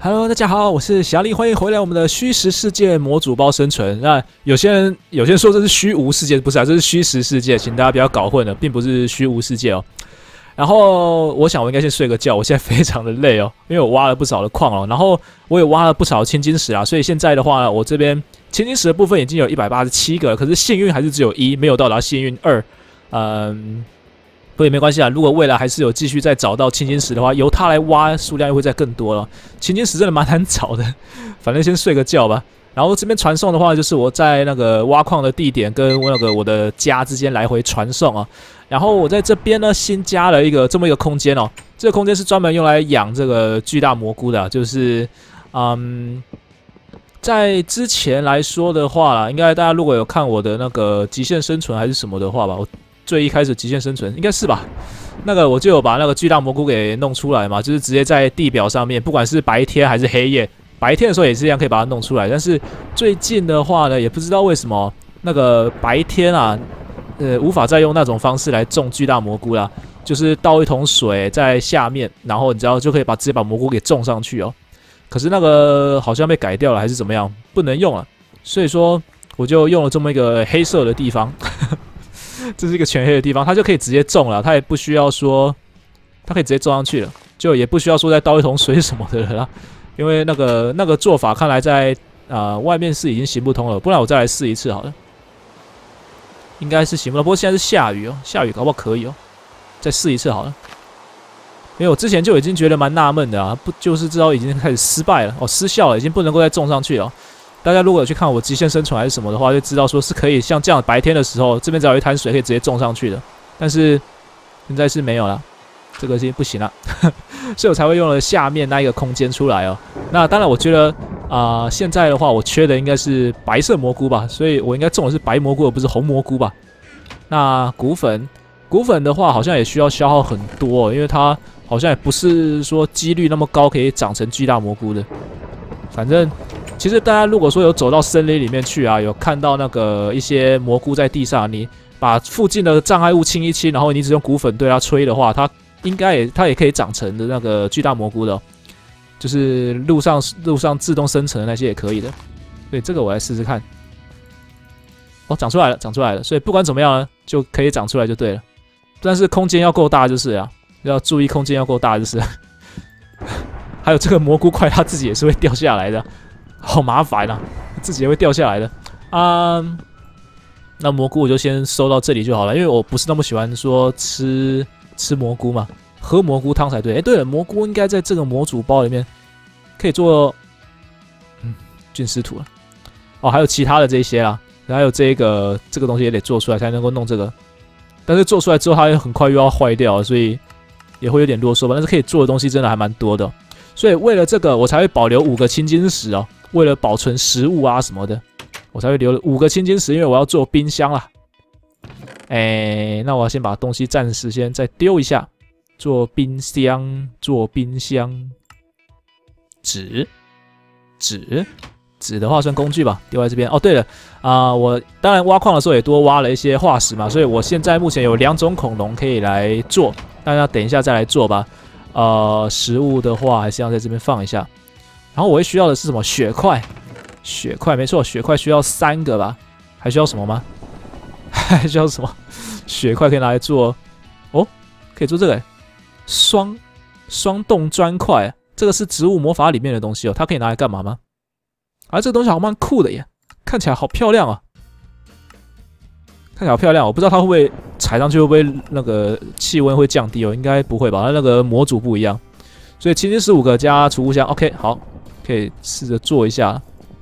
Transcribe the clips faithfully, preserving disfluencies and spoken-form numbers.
Hello， 大家好，我是霞力，欢迎回来我们的虚实世界模组包生存。那有些人有些人说这是虚无世界，不是啊，这是虚实世界，请大家不要搞混了，并不是虚无世界哦。然后我想我应该先睡个觉，我现在非常的累哦，因为我挖了不少的矿哦，然后我也挖了不少青金石啊，所以现在的话，我这边青金石的部分已经有一百八十七个了，可是幸运还是只有一，没有到达幸运二，嗯。不过也没关系啊，如果未来还是有继续再找到青金石的话，由它来挖数量又会再更多了。青金石真的蛮难找的，反正先睡个觉吧。然后这边传送的话，就是我在那个挖矿的地点跟那个我的家之间来回传送啊。然后我在这边呢新加了一个这么一个空间哦，这个空间是专门用来养这个巨大蘑菇的、啊，就是嗯，在之前来说的话啦，应该大家如果有看我的那个极限生存还是什么的话吧，我。最一开始极限生存应该是吧，那个我就有把那个巨大蘑菇给弄出来嘛，就是直接在地表上面，不管是白天还是黑夜，白天的时候也是一样可以把它弄出来。但是最近的话呢，也不知道为什么那个白天啊，呃，无法再用那种方式来种巨大蘑菇啦，就是倒一桶水在下面，然后你知道就可以把直接把蘑菇给种上去哦。可是那个好像被改掉了还是怎么样，不能用了，所以说我就用了这么一个黑色的地方。这是一个全黑的地方，它就可以直接种了，它也不需要说，它可以直接种上去了，就也不需要说再倒一桶水什么的了啦，因为那个那个做法看来在啊、呃、外面是已经行不通了，不然我再来试一次好了，应该是行不通，不过现在是下雨哦，下雨搞不好可以哦，再试一次好了，因为我之前就已经觉得蛮纳闷的啊，不就是知道已经开始失败了哦，失效了，已经不能够再种上去了。大家如果有去看我极限生存还是什么的话，就知道说是可以像这样白天的时候，这边只要有一滩水可以直接种上去的。但是现在是没有了，这个已经不行了，所以我才会用了下面那一个空间出来哦。那当然，我觉得啊、呃，现在的话我缺的应该是白色蘑菇吧，所以我应该种的是白蘑菇而不是红蘑菇吧。那骨粉，骨粉的话好像也需要消耗很多、哦，因为它好像也不是说几率那么高可以长成巨大蘑菇的。反正。其实大家如果说有走到森林里面去啊，有看到那个一些蘑菇在地上，你把附近的障碍物清一清，然后你只用骨粉对它吹的话，它应该也它也可以长成的那个巨大蘑菇的、哦，就是路上路上自动生成的那些也可以的。所以这个我来试试看。哦，长出来了，长出来了。所以不管怎么样呢，就可以长出来就对了。但是空间要够大就是啊，要注意空间要够大就是。还有这个蘑菇块它自己也是会掉下来的。好麻烦啊，自己也会掉下来的啊、嗯。那蘑菇我就先收到这里就好了，因为我不是那么喜欢说吃吃蘑菇嘛，喝蘑菇汤才对。哎，对了，蘑菇应该在这个模组包里面可以做嗯菌丝土了。哦，还有其他的这些啦，还有这个这个东西也得做出来才能够弄这个，但是做出来之后它很快又要坏掉了，所以也会有点啰嗦吧。但是可以做的东西真的还蛮多的，所以为了这个我才会保留五个青金石哦。为了保存食物啊什么的，我才会留了五个青金石，因为我要做冰箱啦。哎，那我要先把东西暂时先再丢一下，做冰箱，做冰箱。纸，纸，纸的话算工具吧，丢在这边。哦，对了啊、呃，我当然挖矿的时候也多挖了一些化石嘛，所以我现在目前有两种恐龙可以来做，大家等一下再来做吧。呃，食物的话还是要在这边放一下。然后我会需要的是什么？血块，血块没错，血块需要三个吧？还需要什么吗？还需要什么？血块可以拿来做哦，可以做这个双双动砖块，这个是植物魔法里面的东西哦，它可以拿来干嘛吗？啊，这个东西好蛮酷的耶，看起来好漂亮啊，看起来好漂亮，我不知道它会不会踩上去会不会那个气温会降低哦，应该不会吧？它那个模组不一样，所以青金十五个加储物箱 ，OK， 好。可以试着做一下，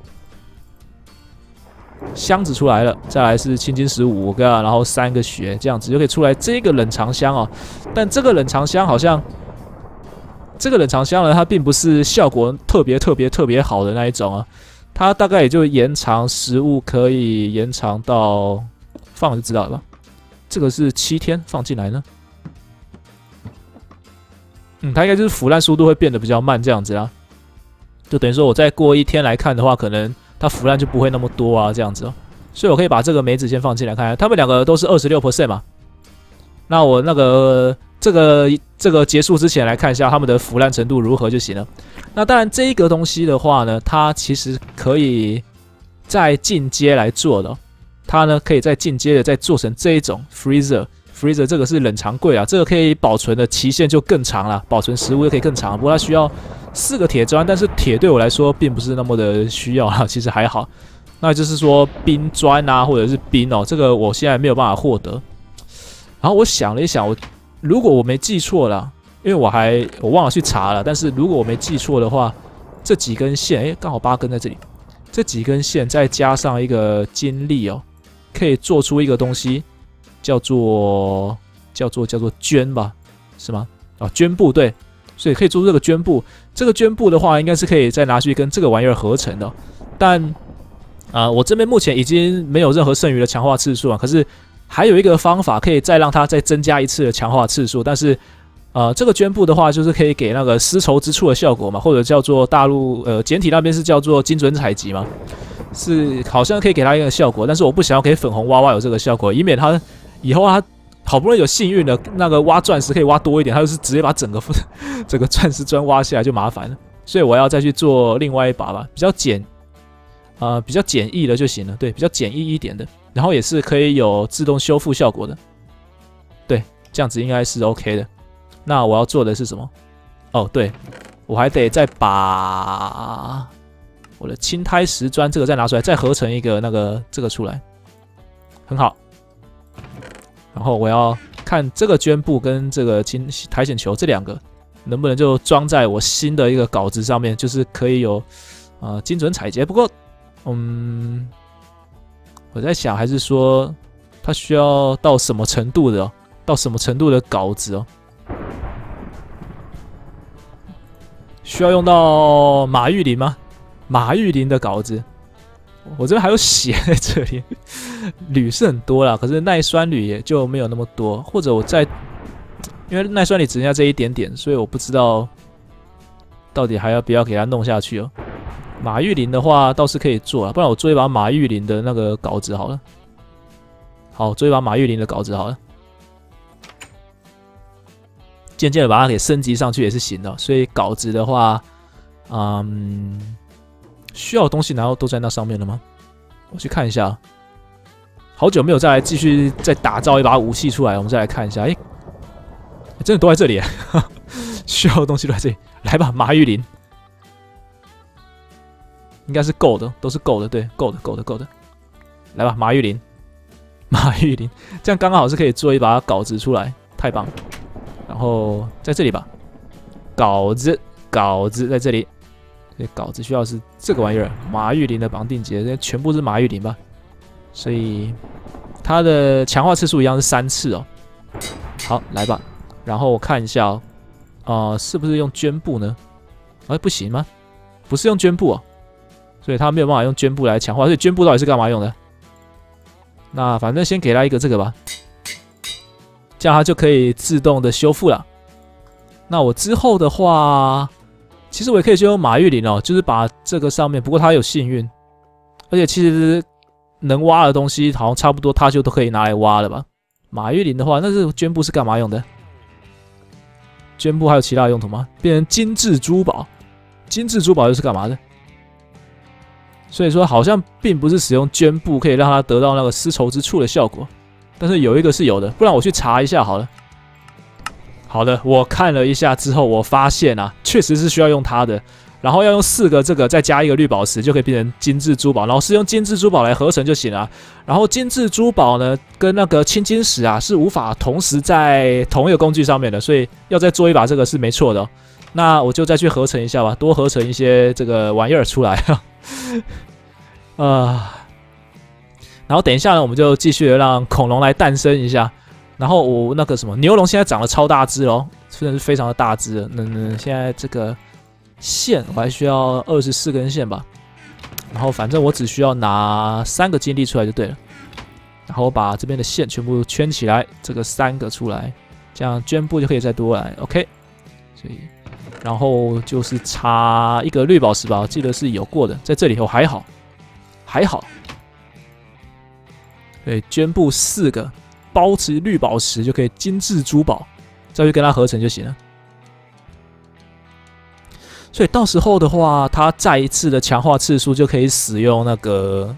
箱子出来了，再来是青金石五个，然后三个血，这样子就可以出来这个冷藏箱哦。但这个冷藏箱好像，这个冷藏箱呢，它并不是效果特别特别特别好的那一种啊，它大概也就延长食物可以延长到放就知道了吧。这个是七天放进来呢，嗯，它应该就是腐烂速度会变得比较慢这样子啦。就等于说，我再过一天来看的话，可能它腐烂就不会那么多啊，这样子哦。所以我可以把这个梅子先放进来看看，它们两个都是 百分之二十六 嘛。那我那个这个这个结束之前来看一下它们的腐烂程度如何就行了。那当然，这一个东西的话呢，它其实可以再进阶来做的、哦，它呢可以再进阶的再做成这一种 freezer。freezer 这个是冷藏柜啊，这个可以保存的期限就更长了，保存食物就可以更长。不过它需要四个铁砖，但是铁对我来说并不是那么的需要啊，其实还好。那就是说冰砖啊，或者是冰哦，这个我现在没有办法获得。然后我想了一想，我如果我没记错啦，因为我还我忘了去查了，但是如果我没记错的话，这几根线，哎，刚好八根在这里，这几根线再加上一个金粒哦，可以做出一个东西。叫做叫做叫做绢吧，是吗？啊，绢布对，所以可以做出这个绢布。这个绢布的话，应该是可以再拿去跟这个玩意儿合成的、哦。但啊、呃，我这边目前已经没有任何剩余的强化次数啊。可是还有一个方法可以再让它再增加一次的强化次数，但是呃，这个绢布的话，就是可以给那个丝绸之处的效果嘛，或者叫做大陆呃简体那边是叫做精准采集嘛，是好像可以给它一个效果，但是我不想要给粉红娃娃有这个效果，以免它。以后他好不容易有幸运的那个挖钻石可以挖多一点，他就是直接把整个整个钻石砖挖下来就麻烦了，所以我要再去做另外一把吧，比较简呃比较简易的就行了，对，比较简易一点的，然后也是可以有自动修复效果的，对，这样子应该是 OK 的。那我要做的是什么？哦，对，我还得再把我的青苔石砖这个再拿出来，再合成一个那个这个出来，很好。然后我要看这个绢布跟这个青苔藓球这两个能不能就装在我新的一个稿子上面，就是可以有呃精准采集。不过，嗯，我在想还是说它需要到什么程度的、哦，到什么程度的稿子哦？需要用到马玉林吗？马玉林的稿子。我这边还有血在这里，铝是很多啦，可是耐酸铝也就没有那么多，或者我在，因为耐酸铝只剩下这一点点，所以我不知道到底还要不要给它弄下去哦。马玉林的话倒是可以做啊，不然我做一把马玉林的那个稿子好了。好，做一把马玉林的稿子好了，渐渐的把它给升级上去也是行的。所以稿子的话，嗯。需要的东西难道都在那上面了吗？我去看一下，好久没有再来继续再打造一把武器出来，我们再来看一下。哎、欸，真的都在这里，需要的东西都在这里。来吧，马玉林，应该是够的，都是够的，对，够的，够的，够的。来吧，马玉林，马玉林，这样刚好是可以做一把稿子出来，太棒了。然后在这里吧，稿子，稿子在这里。稿子需要是这个玩意儿，马玉林的绑定结，这全部是马玉林吧？所以它的强化次数一样是三次哦。好，来吧。然后我看一下哦，呃，是不是用绢布呢？哎，不行吗？不是用绢布哦，所以它没有办法用绢布来强化。所以绢布到底是干嘛用的？那反正先给它一个这个吧，这样它就可以自动的修复了。那我之后的话。其实我也可以就用马玉林哦，就是把这个上面，不过它有幸运，而且其实能挖的东西好像差不多，它就都可以拿来挖了吧。马玉林的话，那是绢布是干嘛用的？绢布还有其他的用途吗？变成精致珠宝，精致珠宝又是干嘛的？所以说好像并不是使用绢布可以让它得到那个丝绸之处的效果，但是有一个是有的，不然我去查一下好了。好的，我看了一下之后，我发现啊，确实是需要用它的，然后要用四个这个，再加一个绿宝石，就可以变成精致珠宝，然后是用精致珠宝来合成就行了。然后精致珠宝呢，跟那个青金石啊，是无法同时在同一个工具上面的，所以要再做一把这个是没错的、哦。那我就再去合成一下吧，多合成一些这个玩意儿出来。呃，然后等一下呢，我们就继续让恐龙来诞生一下。然后我那个什么牛龙现在长得超大只哦，真的是非常的大只了。那那现在这个线我还需要二十四根线吧，然后反正我只需要拿三个金粒出来就对了。然后我把这边的线全部圈起来，这个三个出来，这样绢布就可以再多来 ，OK。所以然后就是插一个绿宝石吧，我记得是有过的，在这里头还好，还好。对，绢布四个。包持绿宝石就可以精致珠宝， 再去跟它合成就行了。所以到时候的话，它再一次的强化次数就可以使用那个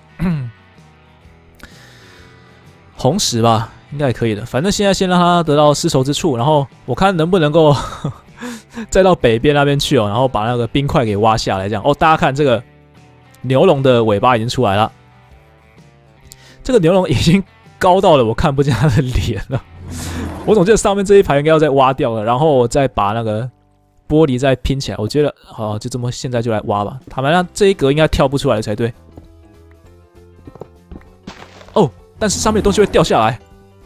红石吧，应该也可以的。反正现在先让它得到丝绸之处，然后我看能不能够再到北边那边去哦，然后把那个冰块给挖下来，这样哦。大家看这个牛龙的尾巴已经出来了，这个牛龙已经高到了我看不见它的脸了。我总觉得上面这一排应该要再挖掉了，然后我再把那个玻璃再拼起来。我觉得好、哦，就这么现在就来挖吧。坦白讲，这一格应该跳不出来才对。哦，但是上面的东西会掉下来，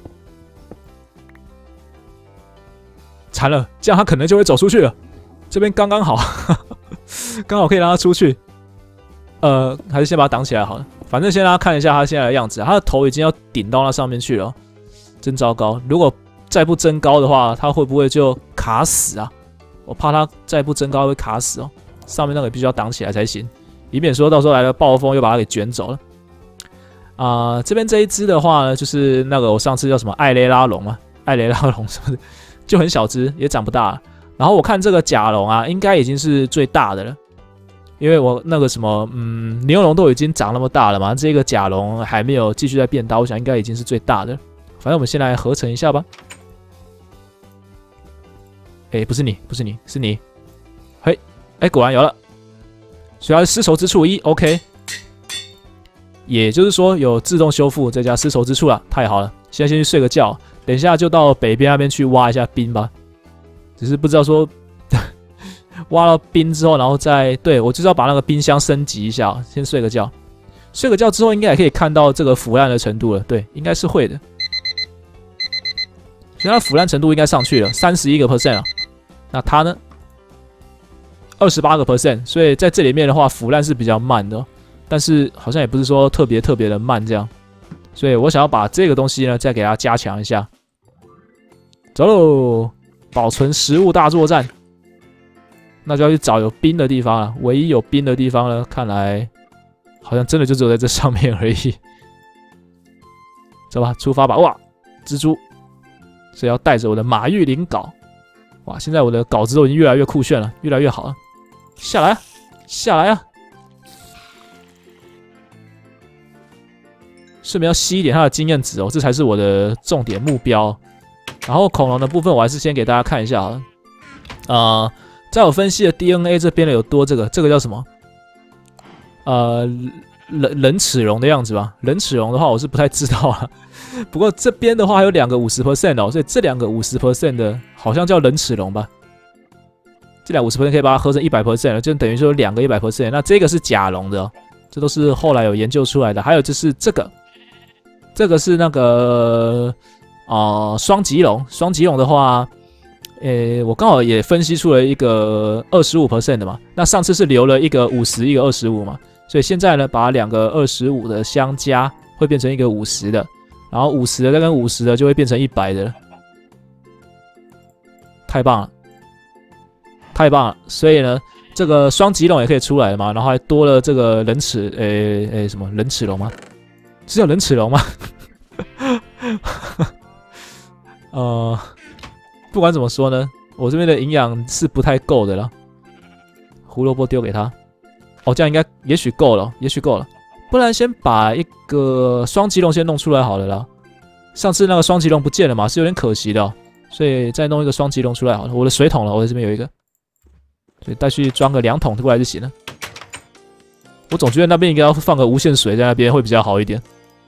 惨了，这样他可能就会走出去了。这边刚刚好，刚好可以让他出去。呃，还是先把它挡起来好了。反正先让他看一下他现在的样子，他的头已经要顶到那上面去了，真糟糕。如果再不增高的话，他会不会就卡死啊？我怕他再不增高会卡死哦。上面那个必须要挡起来才行，以免说到时候来了暴风又把它给卷走了。啊、呃，这边这一只的话呢，就是那个我上次叫什么艾雷拉龙嘛，艾雷拉龙是不是就很小只，也长不大。然后我看这个甲龙啊，应该已经是最大的了。因为我那个什么，嗯，牛龙都已经长那么大了嘛，这个甲龙还没有继续在变大，我想应该已经是最大的。反正我们先来合成一下吧。哎，不是你，不是你，是你。嘿，哎，果然有了，所以它是丝绸之处一 ，OK。也就是说有自动修复再加丝绸之处了，太好了。现在先去睡个觉，等一下就到北边那边去挖一下冰吧。只是不知道说。挖到冰之后，然后再对我就是要把那个冰箱升级一下，先睡个觉。睡个觉之后，应该也可以看到这个腐烂的程度了。对，应该是会的。所以它腐烂程度应该上去了，三十一个 percent 啊。那它呢？二十八个 percent。所以在这里面的话，腐烂是比较慢的、哦，但是好像也不是说特别特别的慢这样。所以我想要把这个东西呢，再给它加强一下。走喽，保存食物大作战。那就要去找有冰的地方了。唯一有冰的地方呢，看来好像真的就只有在这上面而已。走吧，出发吧！哇，蜘蛛，所以要带着我的马玉麟镐。哇，现在我的镐子都已经越来越酷炫了，越来越好了。下来啊，下来啊！顺便要吸一点它的经验值哦，这才是我的重点目标。然后恐龙的部分，我还是先给大家看一下好了。啊、呃。在我分析的 D N A 这边呢，有多这个，这个叫什么？呃，人人齿龙的样子吧。人齿龙的话，我是不太知道啊。不过这边的话还有两个 百分之五十 哦，所以这两个 百分之五十 的好像叫人齿龙吧。这两个 百分之五十 可以把它合成 百分之百 了，就等于说两个 百分之百。那这个是甲龙的、哦，这都是后来有研究出来的。还有就是这个，这个是那个啊、呃、双棘龙，双棘龙的话。诶，我刚好也分析出了一个 百分之二十五 的嘛，那上次是留了一个五十，一个二十五嘛，所以现在呢，把两个二十五的相加，会变成一个五十的，然后五十的再跟五十的就会变成一百的了，太棒了，太棒了！所以呢，这个双棘龙也可以出来了嘛，然后还多了这个人齿，诶诶，什么人齿龙吗？是叫人齿龙吗？呃。不管怎么说呢，我这边的营养是不太够的了。胡萝卜丢给他，哦，这样应该也许够了，也许够了。不然先把一个双棘龙先弄出来好了啦。上次那个双棘龙不见了嘛，是有点可惜的、哦，所以再弄一个双棘龙出来好了。我的水桶了，我在这边有一个，所以带去装个两桶过来就行了。我总觉得那边应该要放个无限水在那边会比较好一点。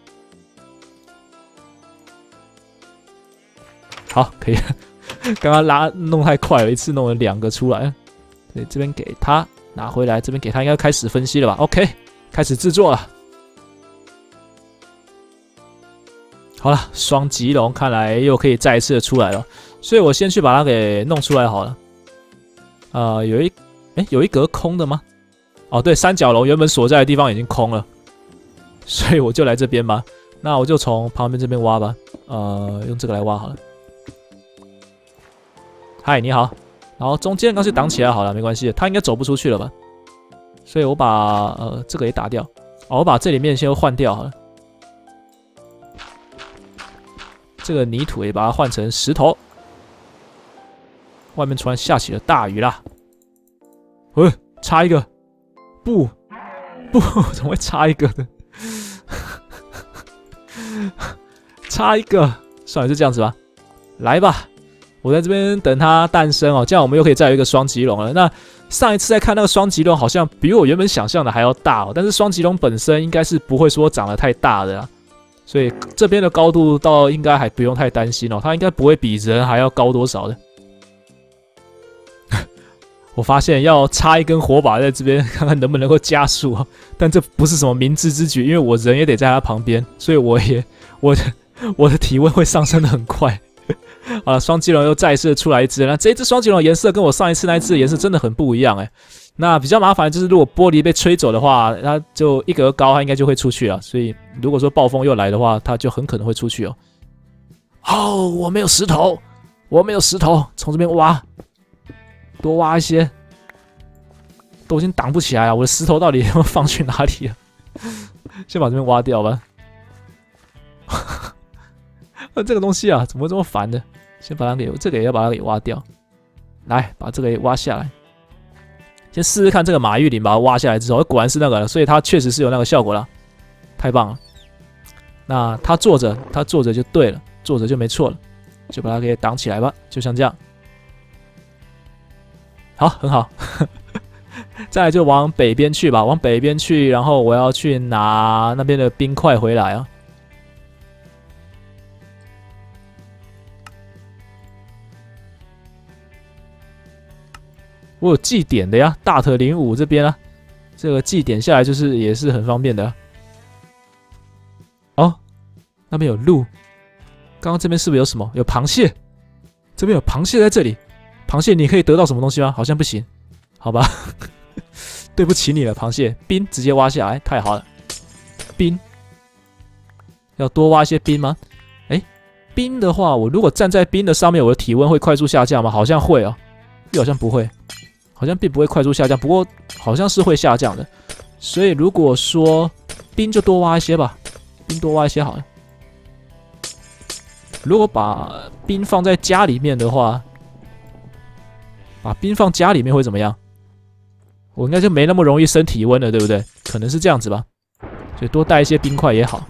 好，可以了。刚刚拉弄太快了，一次弄了两个出来，所以这边给他拿回来，这边给他应该开始分析了吧 ？OK， 开始制作了。好了，双棘龙看来又可以再一次的出来了，所以我先去把它给弄出来好了。呃，有一哎有一格空的吗？哦，对，三角龙原本所在的地方已经空了，所以我就来这边吧。那我就从旁边这边挖吧，呃，用这个来挖好了。嗨，你好。然后中间干脆挡起来好了，没关系，他应该走不出去了吧？所以我把呃这个也打掉。哦，我把这里面先换掉好了。这个泥土也把它换成石头。 外面突然下起了大雨啦。呃，插一个，不不，怎么会插一个呢？插一个，算了，就这样子吧。来吧，我在这边等它诞生哦，这样我们又可以再有一个双棘龙了。那上一次在看那个双棘龙，好像比我原本想象的还要大哦。但是双棘龙本身应该是不会说长得太大的啊，所以这边的高度倒应该还不用太担心哦，它应该不会比人还要高多少的。我发现要插一根火把在这边，看看能不能够加速哦。但这不是什么明智之举，因为我人也得在它旁边，所以我也我的我的体温会上升的很快。好了，双棘龙又再次出来一只，那这一只双棘龙的颜色跟我上一次那一只的颜色真的很不一样哎。那比较麻烦的就是，如果玻璃被吹走的话，它就一格高，它应该就会出去了。所以如果说暴风又来的话，它就很可能会出去哦。哦，我没有石头，我没有石头，从这边挖。多挖一些，都已经挡不起来了。我的石头到底要放去哪里了？先把这边挖掉吧。这个东西啊，怎么会这么烦呢？先把它给这个也要把它给挖掉。来，把这个也挖下来。先试试看这个马玉林，把它挖下来之后，果然是那个了，所以它确实是有那个效果了，太棒了。那它坐着，它坐着就对了，坐着就没错了，就把它给挡起来吧，就像这样。好，很好。再来就往北边去吧，往北边去，然后我要去拿那边的冰块回来啊。我有祭点的呀，大特零五这边啊，这个祭点下来就是也是很方便的。哦，那边有鹿，刚刚这边是不是有什么？有螃蟹，这边有螃蟹在这里。螃蟹，你可以得到什么东西吗？好像不行，好吧，对不起你了，螃蟹。冰直接挖下来，太好了。冰，要多挖一些冰吗？哎，冰的话，我如果站在冰的上面，我的体温会快速下降吗？好像会哦，又好像不会，好像并不会快速下降，不过好像是会下降的。所以如果说冰就多挖一些吧，冰多挖一些好了。如果把冰放在家里面的话，把冰放家里面会怎么样？我应该就没那么容易升体温了，对不对？可能是这样子吧。所以多带一些冰块也好。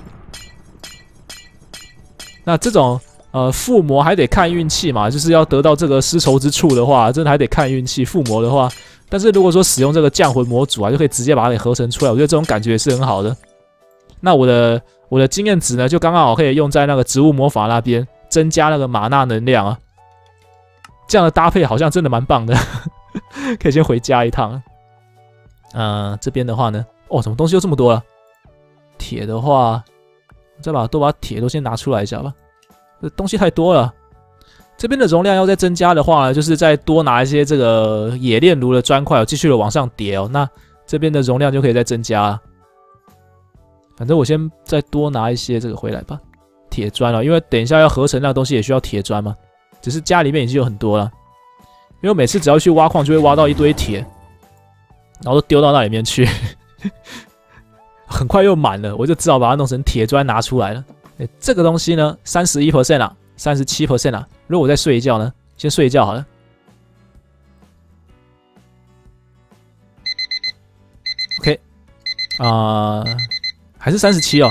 那这种呃附魔还得看运气嘛，就是要得到这个丝绸之处的话，真的还得看运气。附魔的话，但是如果说使用这个降魂模组啊，就可以直接把它给合成出来，我觉得这种感觉也是很好的。那我的我的经验值呢，就刚刚好可以用在那个植物魔法那边，增加那个玛纳能量啊。这样的搭配好像真的蛮棒的，可以先回家一趟。嗯、呃，这边的话呢，哦，什么东西又这么多了？铁的话，我再把都把铁都先拿出来一下吧，这东西太多了。这边的容量要再增加的话呢，就是再多拿一些这个冶炼炉的砖块，继续的往上叠哦。那这边的容量就可以再增加了。反正我先再多拿一些这个回来吧，铁砖哦，因为等一下要合成那个东西也需要铁砖嘛。只是家里面已经有很多了，因为我每次只要去挖矿，就会挖到一堆铁，然后都丢到那里面去，很快又满了，我就只好把它弄成铁砖拿出来了。欸、这个东西呢， 百分之三十一 啊 ，百分之三十七 啊。如果我再睡一觉呢，先睡一觉好了。OK， 啊、呃，还是三十七哦，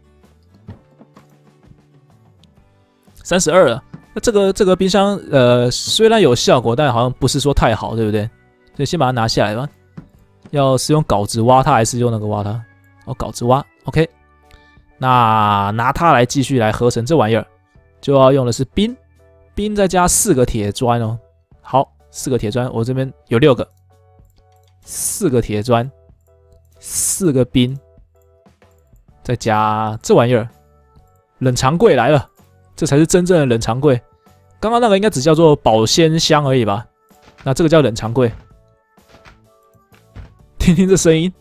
三十二了。那这个这个冰箱，呃，虽然有效果，但好像不是说太好，对不对？所以先把它拿下来吧。要是用镐子挖它，还是用那个挖它？哦，镐子挖 ，OK。那拿它来继续来合成这玩意儿，就要用的是冰，冰再加四个铁砖哦。好，四个铁砖，我这边有六个，四个铁砖，四个冰，再加这玩意儿，冷藏柜来了。这才是真正的冷藏柜，刚刚那个应该只叫做保鲜箱而已吧？那这个叫冷藏柜。听听这声音，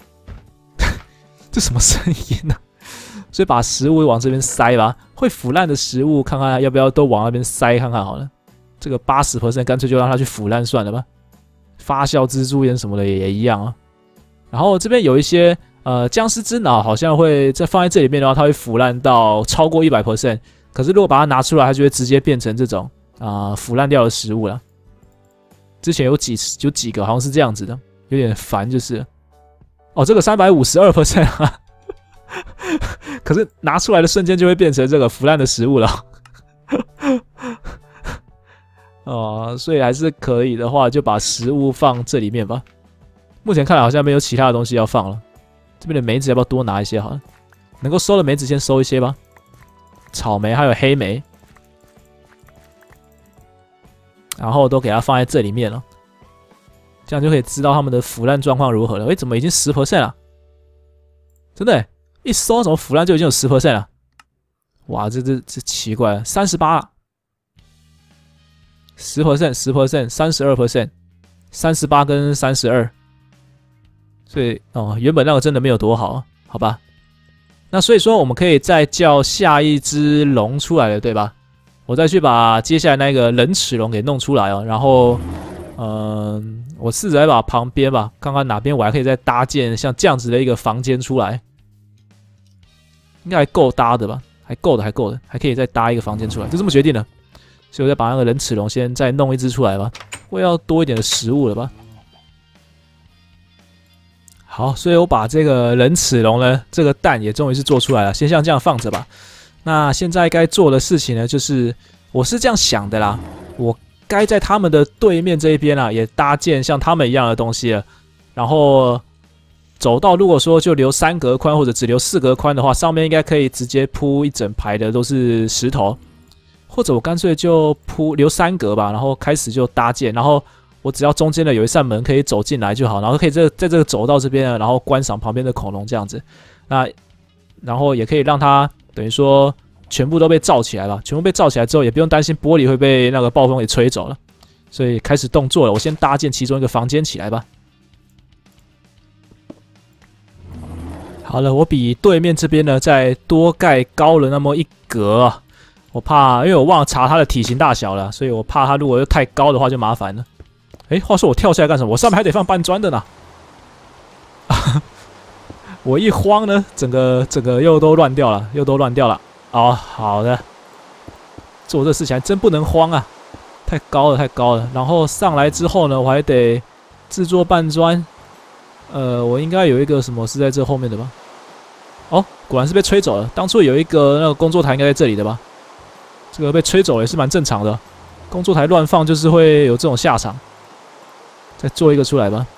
这什么声音呢、啊？所以把食物往这边塞吧，会腐烂的食物，看看要不要都往那边塞看看好了。这个 百分之八十 干脆就让它去腐烂算了吧。发酵蜘蛛烟什么的也一样啊。然后这边有一些呃僵尸之脑，好像会在放在这里面的话，它会腐烂到超过 百分之百。可是如果把它拿出来，它就会直接变成这种啊、呃、腐烂掉的食物了。 之前有几有几个好像是这样子的，有点烦就是了。哦，这个 百分之三百五十二 啊，可是拿出来的瞬间就会变成这个腐烂的食物了。哦，所以还是可以的话，就把食物放这里面吧。目前看来好像没有其他的东西要放了。这边的梅子要不要多拿一些好了？能够收的梅子先收一些吧。草莓还有黑莓，然后都给它放在这里面了，这样就可以知道它们的腐烂状况如何了。诶，怎么已经 百分之十 了？真的耶，一收怎么腐烂就已经有 百分之十 了？哇，这这这奇怪了， 百分之三十八 了。十 percent 十 percent 三十二 percent 三十八跟三十二，所以哦，原本那个真的没有多好，好吧？那所以说我们可以再叫下一只龙出来了，对吧？我再去把接下来那个人齿龙给弄出来哦，然后嗯、呃，我试着再把旁边吧，看看哪边我还可以再搭建像这样子的一个房间出来，应该还够搭的吧？还够的，还够的，还可以再搭一个房间出来，就这么决定了。所以我再把那个人齿龙先再弄一只出来吧，会要多一点的食物了吧？好，所以我把这个人齿龙呢，这个蛋也终于是做出来了，先像这样放着吧。那现在该做的事情呢，就是我是这样想的啦，我该在他们的对面这一边啊，也搭建像他们一样的东西了。然后走道如果说就留三格宽或者只留四格宽的话，上面应该可以直接铺一整排的都是石头。或者我干脆就铺留三格吧，然后开始就搭建，然后我只要中间的有一扇门可以走进来就好，然后可以在在这个走道这边，然后观赏旁边的恐龙这样子，那然后也可以让它等于说全部都被罩起来了，全部被罩起来之后，也不用担心玻璃会被那个暴风给吹走了，所以开始动作了。我先搭建其中一个房间起来吧。好了，我比对面这边呢再多盖高了那么一格啊。我怕，因为我忘了查它的体型大小了，所以我怕它如果又太高的话就麻烦了。哎，话说我跳下来干什么？我上面还得放搬砖的呢。我一慌呢，整个整个又都乱掉了，又都乱掉了。哦，好的，做这事情还真不能慌啊，太高了，太高了。然后上来之后呢，我还得制作搬砖。呃，我应该有一个什么是在这后面的吧？哦，果然是被吹走了。当初有一个那个工作台应该在这里的吧？这个被吹走也是蛮正常的，工作台乱放就是会有这种下场。再做一个出来吧，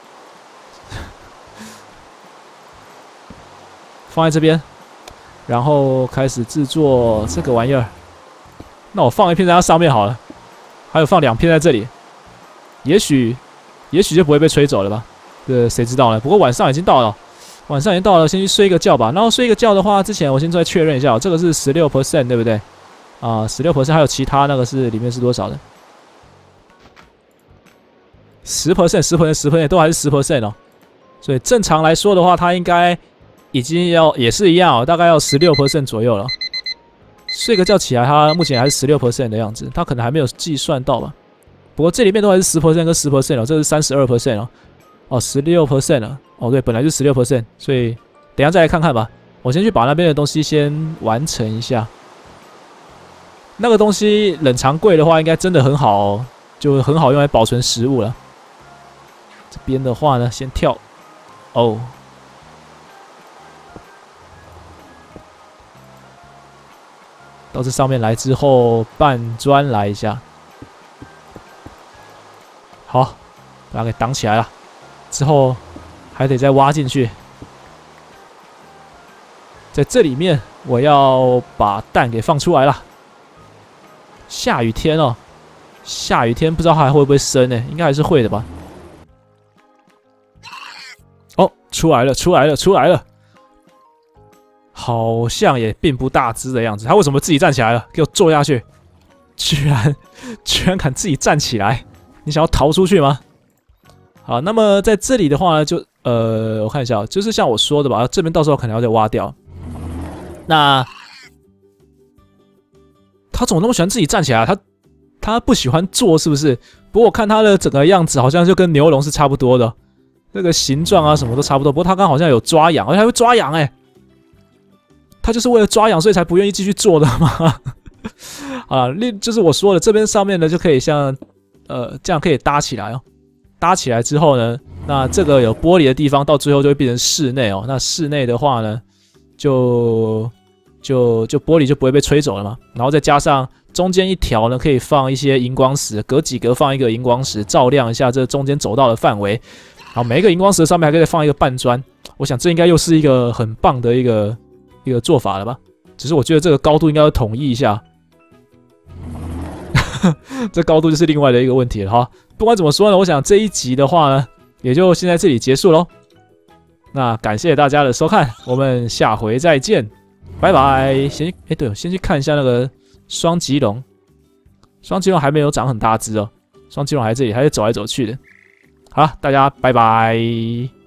放在这边，然后开始制作这个玩意儿。那我放一片在它上面好了，还有放两片在这里，也许也许就不会被吹走了吧？这谁知道呢？不过晚上已经到了，晚上已经到了，先去睡一个觉吧。然后睡一个觉的话，之前我先再确认一下，这个是 百分之十六 对不对？啊， 百分之十六 还有其他那个是里面是多少的 ？百分之十 百分之十 百分之十 都还是 百分之十 哦。所以正常来说的话，它应该已经要也是一样哦，大概要 百分之十六 左右了。睡个觉起来，它目前还是 百分之十六 的样子，它可能还没有计算到吧。不过这里面都还是 百分之十 跟 百分之十 哦，这是 百分之三十二 哦。哦 ，百分之十六 了。哦，对，本来就 百分之十六， 所以等一下再来看看吧。我先去把那边的东西先完成一下。那个东西冷藏柜的话，应该真的很好哦，就很好用来保存食物了。这边的话呢，先跳哦，到这上面来之后，搬砖来一下，好，把它给挡起来了。之后还得再挖进去，在这里面我要把蛋给放出来了。下雨天哦，下雨天不知道它还会不会生呢？应该还是会的吧。哦，出来了，出来了，出来了！好像也并不大只的样子。它为什么自己站起来了？给我坐下去！居然，居然敢自己站起来！你想要逃出去吗？好，那么在这里的话呢，就呃，我看一下，就是像我说的吧，这边到时候可能要再挖掉。那他怎么那么喜欢自己站起来？他他不喜欢坐是不是？不过我看他的整个样子好像就跟牛龙是差不多的，那个形状啊什么都差不多。不过他刚刚好像有抓痒，而且还会抓痒哎、欸，他就是为了抓痒所以才不愿意继续做的嘛。啊，另就是我说的这边上面呢就可以像呃这样可以搭起来哦。 搭起来之后呢，那这个有玻璃的地方到最后就会变成室内哦。那室内的话呢，就就就玻璃就不会被吹走了嘛。然后再加上中间一条呢，可以放一些荧光石，隔几格放一个荧光石，照亮一下这中间走道的范围。好，每一个荧光石上面还可以再放一个半砖。我想这应该又是一个很棒的一个一个做法了吧？只是我觉得这个高度应该要统一一下。这高度就是另外的一个问题了哈。不管怎么说呢，我想这一集的话呢，也就先在这里结束喽。那感谢大家的收看，我们下回再见，拜拜。先哎对，先去看一下那个双棘龙，双棘龙还没有长很大只哦，双棘龙还在这里，还在走来走去的。好，大家拜拜。